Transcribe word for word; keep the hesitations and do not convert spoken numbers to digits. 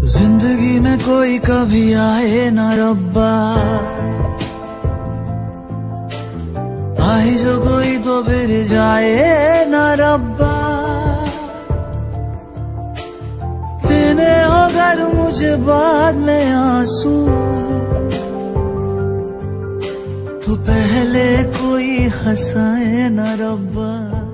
जिंदगी में कोई कभी आए ना रब्बा, आए जो कोई तो फिर जाए ना रब्बा। देने हो अगर मुझे बाद में आंसू, तो पहले कोई हंसाए ना रब्बा।